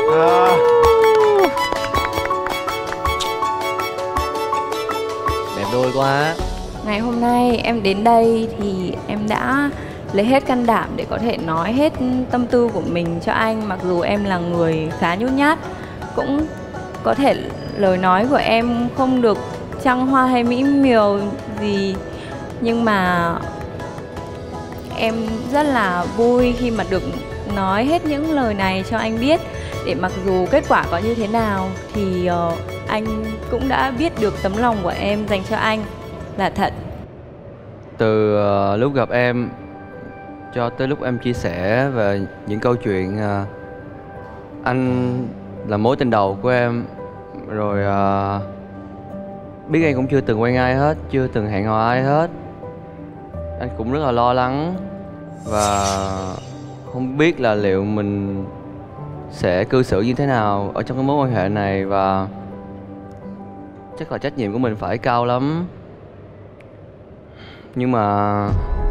Đẹp đôi quá. Ngày hôm nay em đến đây thì em đã lấy hết can đảm để có thể nói hết tâm tư của mình cho anh. Mặc dù em là người khá nhút nhát, cũng có thể lời nói của em không được trăng hoa hay mỹ miều gì, nhưng mà em rất là vui khi mà được nói hết những lời này cho anh biết, để mặc dù kết quả có như thế nào thì anh cũng đã biết được tấm lòng của em dành cho anh là thật. Từ lúc gặp em cho tới lúc em chia sẻ về những câu chuyện anh là mối tình đầu của em, rồi biết em cũng chưa từng quen ai hết, chưa từng hẹn hò ai hết, anh cũng rất là lo lắng và không biết là liệu mình sẽ cư xử như thế nào ở trong cái mối quan hệ này, và chắc là trách nhiệm của mình phải cao lắm. Nhưng mà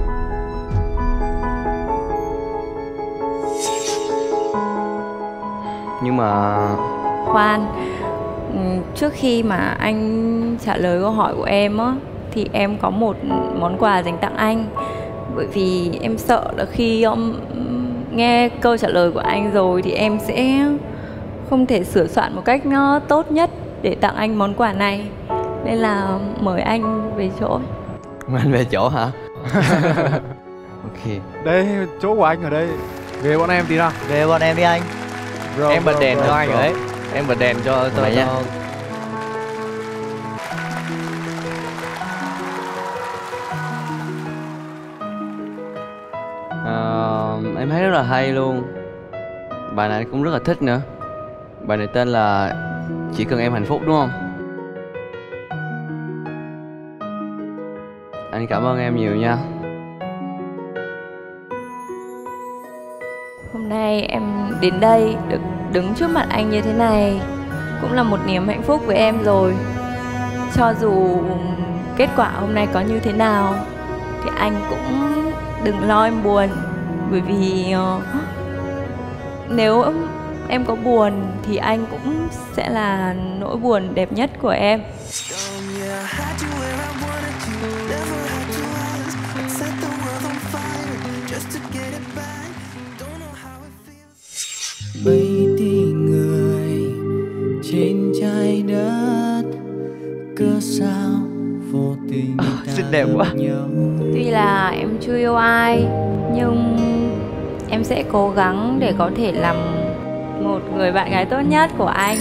khoan, trước khi mà anh trả lời câu hỏi của em á, thì em có một món quà dành tặng anh. Bởi vì em sợ là khi ông nghe câu trả lời của anh rồi thì em sẽ không thể sửa soạn một cách tốt nhất để tặng anh món quà này. Nên là mời anh về chỗ. Anh về chỗ hả? Ok. Đây, chỗ của anh ở đây. Về bọn em tí nào. Về bọn em đi anh. Em bật đèn cho anh đấy. Em bật đèn cho Vậy nha. Em thấy rất là hay luôn. Bài này cũng rất là thích nữa. Bài này tên là Chỉ Cần Em Hạnh Phúc đúng không? Anh cảm ơn em nhiều nha. Hôm nay em đến đây được đứng trước mặt anh như thế này cũng là một niềm hạnh phúc với em rồi. Cho dù kết quả hôm nay có như thế nào thì anh cũng đừng lo em buồn. Bởi vì nếu em có buồn thì anh cũng sẽ là nỗi buồn đẹp nhất của em. Bây thì người trên trái đất cớ sao vô tình xinh đẹp quá. Tuy là em chưa yêu ai nhưng em sẽ cố gắng để có thể làm một người bạn gái tốt nhất của anh.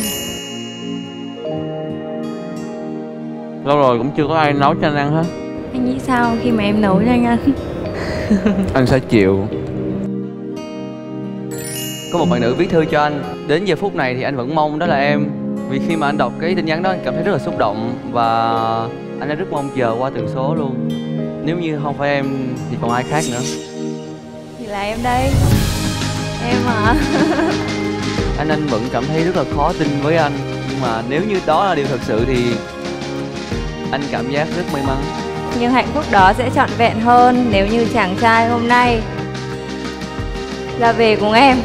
Lâu rồi cũng chưa có ai nấu cho anh ăn hết. Anh nghĩ sao khi mà em nấu cho anh ăn? Anh sẽ chịu. Có một bạn nữ viết thư cho anh. Đến giờ phút này thì anh vẫn mong đó là em. Vì khi mà anh đọc cái tin nhắn đó anh cảm thấy rất là xúc động. Và anh đã rất mong chờ qua từng số luôn. Nếu như không phải em thì còn ai khác nữa. Thì là em đây. Em à. Anh vẫn cảm thấy rất là khó tin với anh. Nhưng mà nếu như đó là điều thật sự thì anh cảm giác rất may mắn. Nhưng hạnh phúc đó sẽ trọn vẹn hơn nếu như chàng trai hôm nay là về cùng em.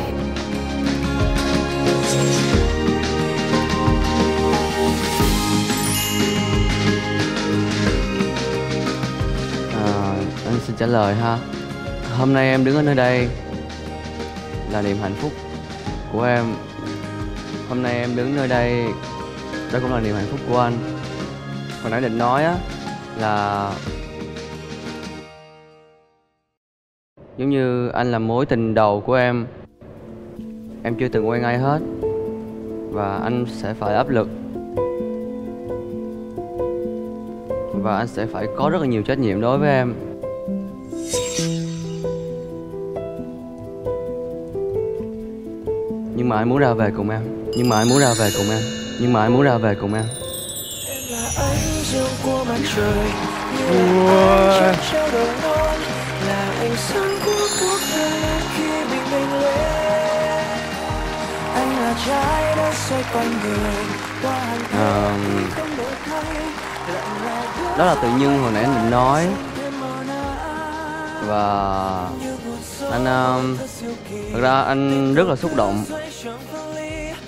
Anh xin trả lời ha. Hôm nay em đứng ở nơi đây là niềm hạnh phúc của em. Hôm nay em đứng nơi đây, đó cũng là niềm hạnh phúc của anh. Hồi nãy định nói á là giống như anh là mối tình đầu của em chưa từng quen ai hết. Và anh sẽ phải áp lực. Và anh sẽ phải có rất là nhiều trách nhiệm đối với em. Nhưng mà anh muốn ra về cùng em. Nhưng mà anh muốn ra về cùng em. Nhưng mà anh muốn ra về cùng em. Là ánh dương của mặt trời, như là ánh treo đầu ngón, là ánh sáng của cuộc đời khi bình minh lên. Anh là trái đất xoay quanh người, qua hàng tháng không đổi thay. Đó là tự nhiên hồi nãy anh định nói. Và anh thật ra anh rất là xúc động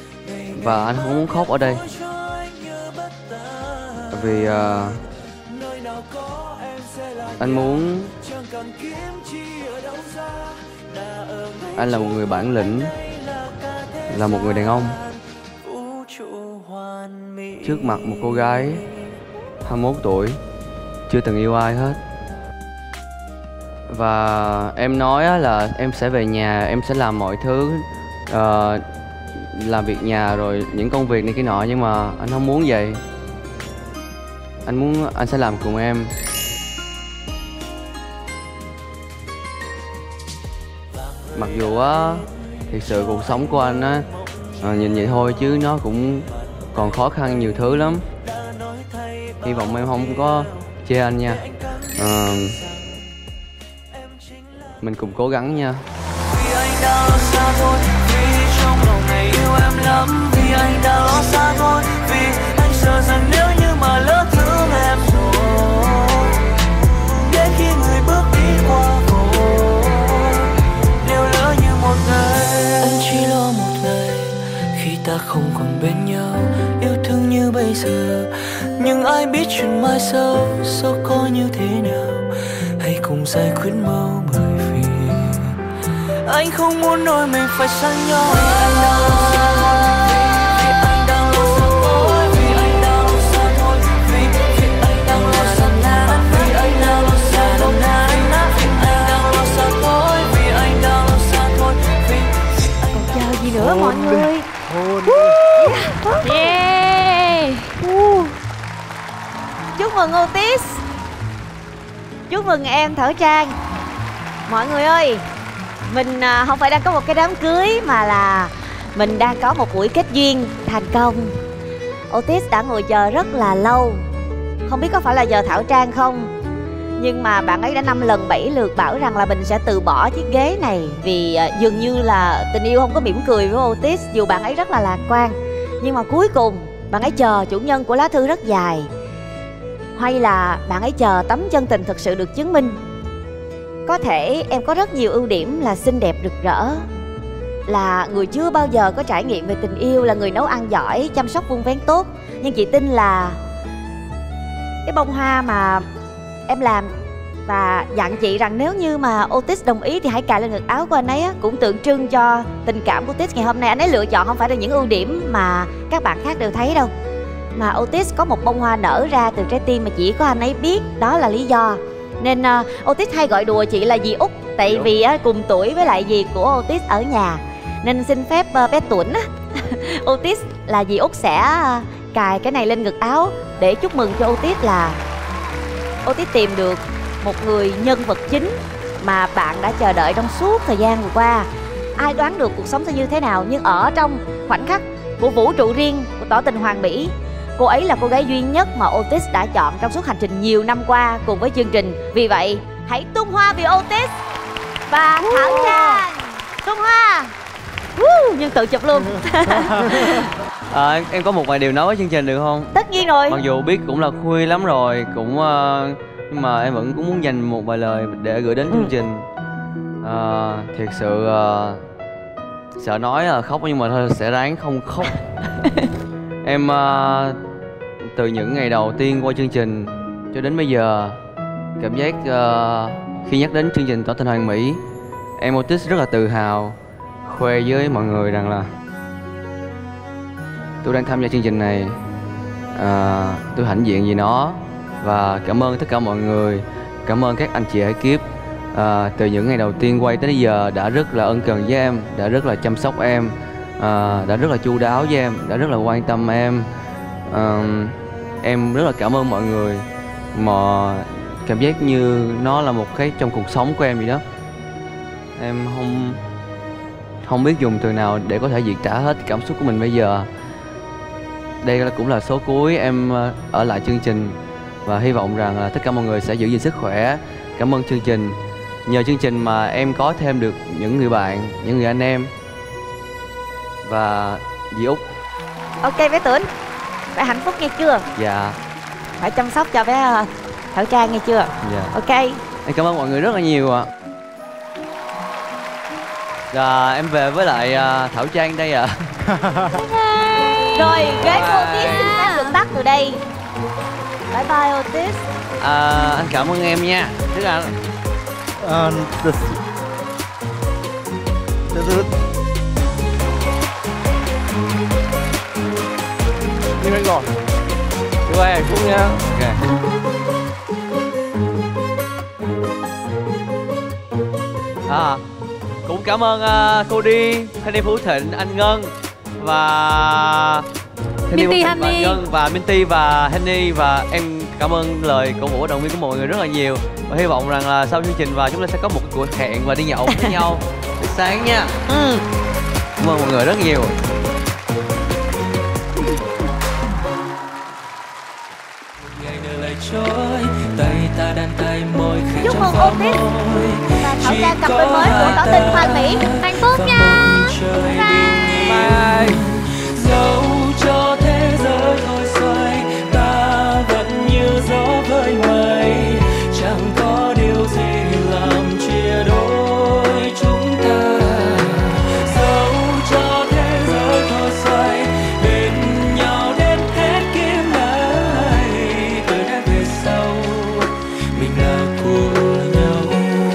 Và anh không muốn khóc ở đây. Vì anh muốn anh là một người bản lĩnh, là một người đàn ông trước mặt một cô gái 21 tuổi chưa từng yêu ai hết. Và em nói là em sẽ về nhà, em sẽ làm mọi thứ, làm việc nhà rồi những công việc này kia nọ, nhưng mà anh không muốn vậy. Anh muốn anh sẽ làm cùng em. Mặc dù á, thực sự cuộc sống của anh á, nhìn vậy thôi chứ nó cũng còn khó khăn nhiều thứ lắm. Hy vọng em không có chê anh nha. Mình cùng cố gắng nha. Vì anh đã lo xa thôi, vì trong lòng này yêu em lắm. Vì anh đã lo xa thôi, vì anh sợ rằng nếu như mà lỡ thương em rồi, đến khi người bước đi qua phố, nếu lỡ như một ngày anh chỉ lo một ngày khi ta không còn bên nhau, yêu thương như bây giờ. Nhưng ai biết chuyện mai sau sẽ có như thế nào, hãy cùng giải quyết mau bởi vì anh không muốn đôi mình phải xa nhau. Vì anh đang lo xa thôi, vì anh đang lo xa thôi, vì anh đang lo xa thôi, vì anh đang lo xa thôi, vì anh đang lo xa thôi, vì anh đang lo xa thôi, vì anh đang lo xa thôi, vì còn chờ gì nữa mọi người. Yeah. Chúc mừng Otis, chúc mừng em Thảo Trang. Mọi người ơi, mình không phải đang có một cái đám cưới mà là mình đang có một buổi kết duyên thành công. Otis đã ngồi chờ rất là lâu, không biết có phải là giờ Thảo Trang không, nhưng mà bạn ấy đã 5 lần 7 lượt bảo rằng là mình sẽ từ bỏ chiếc ghế này vì dường như là tình yêu không có mỉm cười với Otis, dù bạn ấy rất là lạc quan. Nhưng mà cuối cùng bạn ấy chờ chủ nhân của lá thư rất dài, hay là bạn ấy chờ tấm chân tình thực sự được chứng minh. Có thể em có rất nhiều ưu điểm là xinh đẹp rực rỡ, là người chưa bao giờ có trải nghiệm về tình yêu, là người nấu ăn giỏi, chăm sóc vun vén tốt. Nhưng chị tin là cái bông hoa mà em làm và dặn chị rằng nếu như mà Otis đồng ý thì hãy cài lên ngực áo của anh ấy á, cũng tượng trưng cho tình cảm của Otis ngày hôm nay. Anh ấy lựa chọn không phải là những ưu điểm mà các bạn khác đều thấy đâu, mà Otis có một bông hoa nở ra từ trái tim mà chỉ có anh ấy biết, đó là lý do. Nên Otis hay gọi đùa chị là dì Út, tại vì cùng tuổi với lại dì của Otis ở nhà. Nên xin phép bé Tuấn Otis là dì Út sẽ cài cái này lên ngực áo để chúc mừng cho Otis là Otis tìm được một người nhân vật chính mà bạn đã chờ đợi trong suốt thời gian vừa qua. Ai đoán được cuộc sống sẽ như thế nào, nhưng ở trong khoảnh khắc của vũ trụ riêng của tỏ tình hoàn mỹ, cô ấy là cô gái duy nhất mà Otis đã chọn trong suốt hành trình nhiều năm qua cùng với chương trình. Vì vậy, hãy tung hoa vì Otis và Thảo Trang. Tung hoa. Nhưng tự chụp luôn. Em có một vài điều nói với chương trình được không? Tất nhiên rồi. Mặc dù biết cũng là khuya lắm rồi, cũng nhưng mà em vẫn cũng muốn dành một vài lời để gửi đến chương trình. Thiệt sự sợ nói là khóc nhưng mà thôi sẽ ráng không khóc. Em từ những ngày đầu tiên qua chương trình cho đến bây giờ, cảm giác khi nhắc đến chương trình Tỏ tình hoàn mỹ, em Otis rất là tự hào khoe với mọi người rằng là tôi đang tham gia chương trình này, tôi hãnh diện vì nó. Và cảm ơn tất cả mọi người, cảm ơn các anh chị ekip từ những ngày đầu tiên quay tới bây giờ đã rất là ân cần với em, đã rất là chăm sóc em, đã rất là chu đáo với em, đã rất là quan tâm em. Em rất là cảm ơn mọi người, mà cảm giác như nó là một cái trong cuộc sống của em vậy đó. Em không biết dùng từ nào để có thể diễn tả hết cảm xúc của mình bây giờ. Đây cũng là số cuối em ở lại chương trình, và hy vọng rằng là tất cả mọi người sẽ giữ gìn sức khỏe. Cảm ơn chương trình, nhờ chương trình mà em có thêm được những người bạn, những người anh em. Và dì Út. Ok bé Tuấn, phải hạnh phúc nghe chưa? Dạ. Phải chăm sóc cho bé Thảo Trang nghe chưa? Dạ. Ok. Em cảm ơn mọi người rất là nhiều ạ. Em về với lại Thảo Trang đây ạ. Rồi, ghế của Otis xin phép được tắt từ đây. Bye bye Otis. Anh cảm ơn em nha. Tức là đi anh rồi. Đi qua hạnh phúc nha. Ok. Cũng cảm ơn cô Đi, Thanh Niên Phú Thịnh, anh Ngân và Minty, Honey và Minty và Henny, và em cảm ơn lời cổ vũ động viên của mọi người rất là nhiều, và hy vọng rằng là sau chương trình và chúng ta sẽ có một cuộc hẹn và đi nhậu với nhau buổi sáng nha. Cảm ơn mọi người rất nhiều. Chúc mừng Otis và Thảo Trang cặp đôi mới của tỏ tình Hoàng Mỹ. Hạnh phúc nha. Bye. Dẫu cho thế giới thôi xoay, ta vẫn như gió với mây, chẳng có điều gì làm chia đôi chúng ta. Dẫu cho thế giới thôi xoay, bên nhau đến hết kiếp này, từ nay về sau mình là của nhau.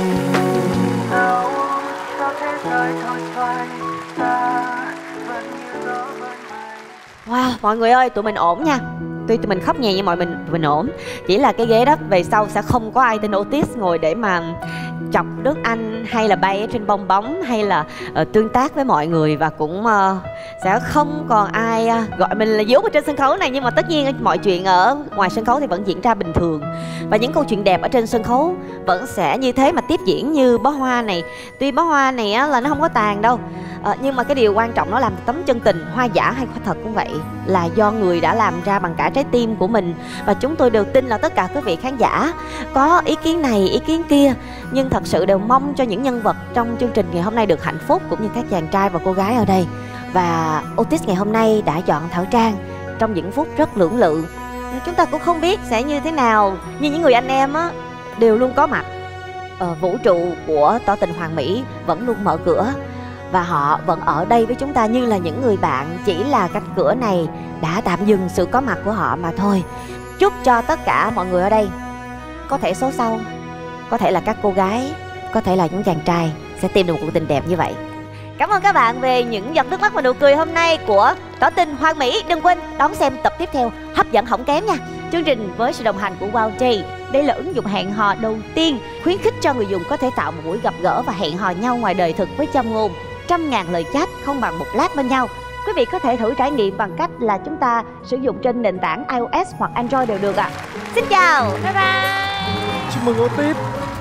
Dẫu cho thế giới thôi xoay, ta vẫn như gió với mây. Wow, mọi người ơi, tụi mình ổn nha. Tuy tụi mình khóc nhẹ nhưng tụi mình ổn. Chỉ là cái ghế đó về sau sẽ không có ai tên Otis ngồi để mà chọc nước Anh hay là bay ở trên bong bóng hay là tương tác với mọi người, và cũng sẽ không còn ai gọi mình là dốt ở trên sân khấu này. Nhưng mà tất nhiên mọi chuyện ở ngoài sân khấu thì vẫn diễn ra bình thường, và những câu chuyện đẹp ở trên sân khấu vẫn sẽ như thế mà tiếp diễn. Như bó hoa này, tuy bó hoa này á, là nó không có tàn đâu, nhưng mà cái điều quan trọng nó làm tấm chân tình. Hoa giả hay hoa thật cũng vậy, là do người đã làm ra bằng cả trái tim của mình. Và chúng tôi đều tin là tất cả quý vị khán giả có ý kiến này ý kiến kia, nhưng thật sự đều mong cho những nhân vật trong chương trình ngày hôm nay được hạnh phúc, cũng như các chàng trai và cô gái ở đây. Và Otis ngày hôm nay đã chọn Thảo Trang trong những phút rất lưỡng lự. Chúng ta cũng không biết sẽ như thế nào, nhưng những người anh em á đều luôn có mặt. Vũ trụ của tỏ tình Hoàng Mỹ vẫn luôn mở cửa, và họ vẫn ở đây với chúng ta như là những người bạn. Chỉ là cánh cửa này đã tạm dừng sự có mặt của họ mà thôi. Chúc cho tất cả mọi người ở đây, có thể số sau, có thể là các cô gái, có thể là những chàng trai, sẽ tìm được một cuộc tình đẹp như vậy. Cảm ơn các bạn về những giọt nước mắt và nụ cười hôm nay của tỏ tình Hoàng Mỹ. Đừng quên đón xem tập tiếp theo hấp dẫn không kém nha. Chương trình với sự đồng hành của WowJ. Đây là ứng dụng hẹn hò đầu tiên khuyến khích cho người dùng có thể tạo một buổi gặp gỡ và hẹn hò nhau ngoài đời thực với châm ngôn 100.000 lời chat không bằng một lát bên nhau. Quý vị có thể thử trải nghiệm bằng cách là chúng ta sử dụng trên nền tảng iOS hoặc Android đều được ạ. Xin chào, bye bye. Chúc mừng Otis.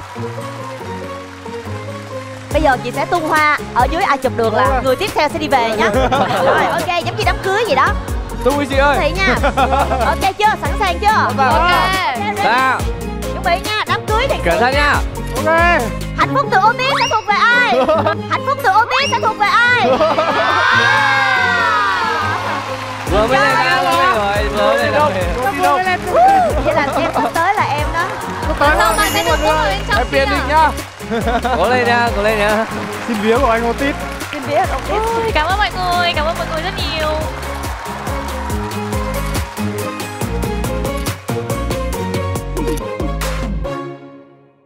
Bây giờ chị sẽ tung hoa ở dưới, ai chụp được là người tiếp theo sẽ đi về nhá. Rồi ok, giống như đám cưới gì đó. Tung đi chị ơi. Thì nha. Ok chưa? Sẵn sàng chưa? Ok. Sao? Chuẩn bị nha, đám cưới thì cẩn thận nha. Ok. Hạnh phúc từ Otis sẽ thuộc về ai? Hạnh phúc từ Otis sẽ thuộc về ai? Vừa mới lên ra rồi, vừa mới lên. Vậy là em sắp tới là em đó. Sao mà sẽ được bước vào bên trong em tiền định nhá. Cố lên nha, cố lên nha. Xin vía của anh Otis. Xin vía của Otis. Cảm ơn mọi người rất nhiều.